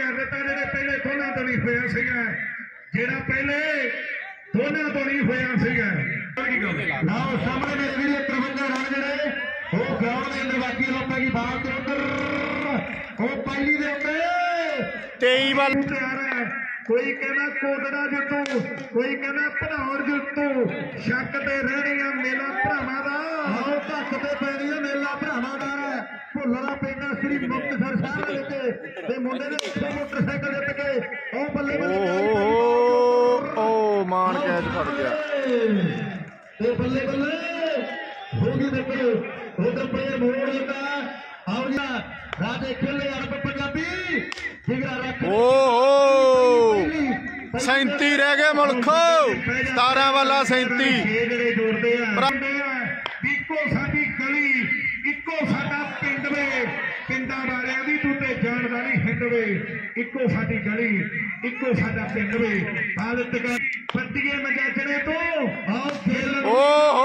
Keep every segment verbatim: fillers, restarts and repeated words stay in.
ਕਰ ਦਿੱਤਾ ਜਿਹੜੇ ਪਹਿਲੇ ਦੋਨਾਂ ਤੋਂ ਨਹੀਂ ਹੋਇਆ ਸੀਗਾ, ਜਿਹੜਾ ਪਹਿਲੇ ਦੋਨਾਂ ਤੋਂ ਨਹੀਂ ਹੋਇਆ ਸੀਗਾ। ਲਓ ਸਾਹਮਣੇ ਮੇਰੇ ਵੀਰੇ ਤਰਵੰਜਾ ਰਨ ਜਿਹੜੇ ਉਹ ਗਰਾਊਂਡ ਦੇ ਅੰਦਰ ਬਾਕੀ ਲੋਕਾਂ ਦੀ ਬਾਲ ਤੇ ਉੱਧਰ ਉਹ ਪਹਿਲੀ ਦੇ ਉੱਤੇ ਤੇਈ ਵੱਲ ਤਿਆਰ ਹੈ। ਕੋਈ ਕਹਿੰਦਾ ਕੋਟੜਾ ਜਿੱਤੂ, ਕੋਈ ਕਹਿੰਦਾ ਭਨੌਰ ਜਿੱਤੂ, ਸ਼ੱਕ ਤੇ ਰਹਿਣੀ ਆ ਮੇਲਾ ਭਰਾਵਾਂ ਦਾ। ਆਓ ਧੱਕ ਤੇ ਪੈਣੀ ਆ ਮੇਲਾ ਭਰਾਵਾਂ ਦਾ ਭੁੱਲਣਾ ਪੈਂਦਾ ਸ੍ਰੀ ਮੁਕਤਸਰ ਸਾਹਿਬ ਦੇ ਵਿੱਚ ਤੇ ਮੁੰਡੇ ਨੇ ਉੱਥੇ ਮੋਟਰਸਾਈਕਲ ਜਿੱਤ ਕੇ ਉਹ ਬੱਲੇ ਬੱਲੇ ਓ ਓ ਮਾਨ ਕੈਚ ਫੜ ਗਿਆ ਤੇ ਬੱਲੇ ਬੱਲੇ ਹੋ ਗਈ ਦੇਖੋ ਉਧਰ ਪਲੇਅਰ ਮੋੜ ਦਿੱਤਾ। ਆਓ ਜੀ ਰਾਜੇ ਖੇਲੇ ਅਰਬ ਪੰਜਾਬੀ ਜਿਗਰਾ ਰੱਖ ਓ ਸੈਂਤੀ ਰਹਿ ਗਏ ਮੁਲਖੋ, ਸਤਾਰਾਂ ਵਾਲਾ ਸੈਂਤੀ। ਜਿਹੜੇ ਜੋੜਦੇ ਆ ਇੱਕੋ ਸਾਡੀ ਗਲੀ, ਇੱਕੋ ਸਾਡਾ ਪਿੰਡ ਵੇ, ਪਿੰਡਾਂ ਵਾਲਿਆਂ ਦੀ ਤੂੰ ਤੇ ਜਾਣਦਾ ਨਹੀਂ ਹਿੰਡ ਵੇ, ਇੱਕੋ ਸਾਡੀ ਗਲੀ, ਇੱਕੋ ਸਾਡਾ ਪਿੰਡ ਵੇ। ਹਾਲਤ ਬੱਤੀਏ ਮਜਾਜਣੇ ਤੋਂ ਆਓ ਖੇਲ ਓਹੋ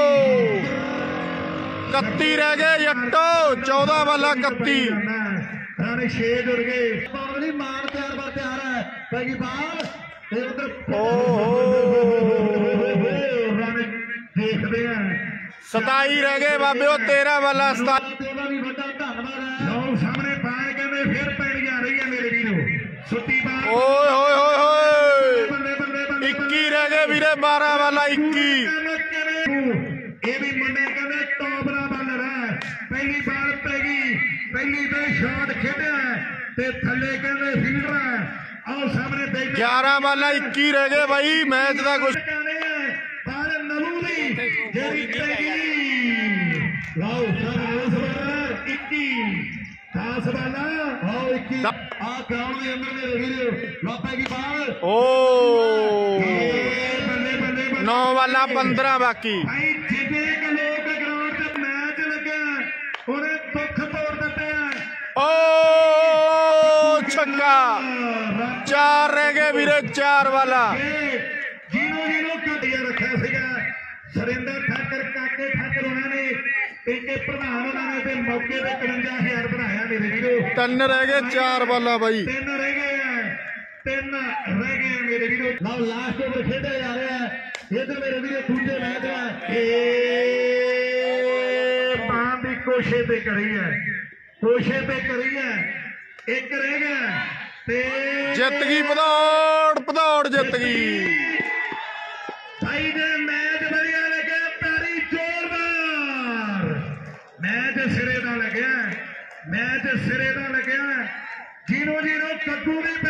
ਇਕੱਤੀ ਰਹਿ ਗਏ ਜੱਟੋ, ਚੌਦਾਂ ਵਾਲਾ ਇਕੱਤੀ। ਰਾਣੇ ਛੇ ਜੁੜ ਗਏ। ਪਾਵਲੀ ਮਾਰ ਤਿਆਰ ਬਰ ਤਿਆਰ ਹੈ ਪੈਗੀ ਬਾਲ ਤੇ ਉਧਰ ਰਾਣੇ ਦੇਖਦੇ ਆ ਸਤਾਈ ਰਹਿ ਗਏ ਬਾਬਿਓ, ਤੇਰਾਂ ਵਾਲਾ ਸਤਾਈ। ਤੇਰਾ ਵੀ ਵੱਡਾ ਧੰਨਵਾਦ ਹੈ। ਲਓ ਸਾਹਮਣੇ ਬਾਲ ਕਹਿੰਦੇ ਫਿਰ ਪੈਣੀਆਂ ਰਹੀਆਂ ਮੇਰੇ ਵੀਰੋ, ਸੁੱਤੀ ਬਾਲ ਓਏ ਹੋਏ ਹੋਏ ਹੋਏ ਬੱਲੇ ਬੱਲੇ ਬੱਲੇ ਇੱਕੀ ਰਹਿ ਗਏ ਵੀਰੇ, ਬਾਰਾਂ ਵਾਲਾ ਇੱਕੀ। ਇਹ ਵੀ ਮੁੰਡੇ ਕਹਿੰਦੇ ਟੌਪ ਦਾ ਬਾਲਰ ਹੈ। ਪਹਿਲੀ ਬਾਲ ਪੈ ਗਈ, ਪਹਿਲੀ ਤੇ ਸ਼ਾਟ ਖੇਡਿਆ ਤੇ ਥੱਲੇ ਕਹਿੰਦੇ ਫੀਲਡਰ ਹੈ। ਆਓ ਸਾਹਮਣੇ ਦੇਖ ਗਿਆਰਾਂ ਵਾਲਾ ਇੱਕੀ ਰਹਿ ਗਏ ਬਾਈ, ਮੈਚ ਦਾ ਕੁਛ ਬਾਲ ਨਲੂ ਦੀ ਜਿਹੜੀ ਪੈ ਗਈ। ਲਓ ਸਰ ਇੱਕੀ ਦਸ ਵਾਲਾ ਆਓ ਇੱਕੀ ਆ ਗਰਾਊਂਡ ਦੇ ਅੰਦਰ ਮੇਰੇ ਵੀਰ ਲਓ ਪੈਗੀ ਬਾਲ ਓ ਇਹ ਬੱਲੇ ਬੱਲੇ ਬੱਲੇ ਨੌ ਵਾਲਾ ਪੰਦਰਾਂ ਬਾਕੀ। ਭਾਈ ਜਿੱਦੇ ਕ ਲੋਕ ਗਰਾਊਂਡ ਤੇ ਮੈਚ ਲੱਗਿਆ ਉਹਨੇ ਦੁੱਖ ਤੋੜ ਦਿੱਤੇ ਆ। ਓ ਛੱਕਾ, ਚਾਰ ਰਹਿ ਗਏ ਵੀਰੇ, ਚਾਰ ਵਾਲਾ। ਜਿਹਨੂੰ ਜਿਹਨੂੰ ਘਟਿਆ ਰੱਖਿਆ ਸੀਗਾ ਸੁਰਿੰਦਰ ਠਾਕਰ, ਕਾਕੇ ਠਾਕਰ ਉਹਨਾਂ ਨੇ ਪੀਕੇ ਪ੍ਰਧਾਨ ਉਹਨਾਂ ਨੇ ਤੇ ਮੌਕੇ ਤੇ ਇਕਵੰਜਾ ਹਜ਼ਾਰ ਬਣਾਇਆ ਮੇਰੇ ਵੀਰੋ। ਤਿੰਨ ਰਹਿ ਗਏ, ਚਾਰ ਵਾਲਾ ਬਾਈ। ਤਿੰਨ ਰਹਿ ਗਏ ਆ, ਤਿੰਨ ਰਹਿ ਗਏ ਆ ਮੇਰੇ ਵੀਰੋ। ਲਓ ਲਾਸਟ ਓਵਰ ਖੇਡਿਆ ਜਾ ਰਿਹਾ ਹੈ ਇਧਰ ਮੇਰੇ ਵੀਰ ਦੂਜੇ ਮੈਚ ਹੈ। ਇਹ ਪਾਣ ਦੀ ਕੋਸ਼ਿਸ਼ ਤੇ ਕਰੀ ਹੈ, ਕੋਸ਼ਿਸ਼ ਤੇ ਕਰੀ ਹੈ, ਇੱਕ ਰਹਿ ਗਿਆ ਤੇ ਜਿੱਤ ਗਈ ਭਦੌੜ, ਭਦੌੜ ਜਿੱਤ ਗਈ। ਭਾਈ ਦੇ ਮੈਚ ਵਧੀਆ ਲੱਗਿਆ, ਤਾਰੀ ਜ਼ੋਰਦਾਰ, ਮੈਚ ਸਿਰੇ ਦਾ ਲੱਗਿਆ, ਮੈਚ ਸਿਰੇ ਦਾ ਲੱਗਿਆ। ਜਿਹਨੂੰ ਜਿਹਨੂੰ ਕੱਦੂ ਦੀ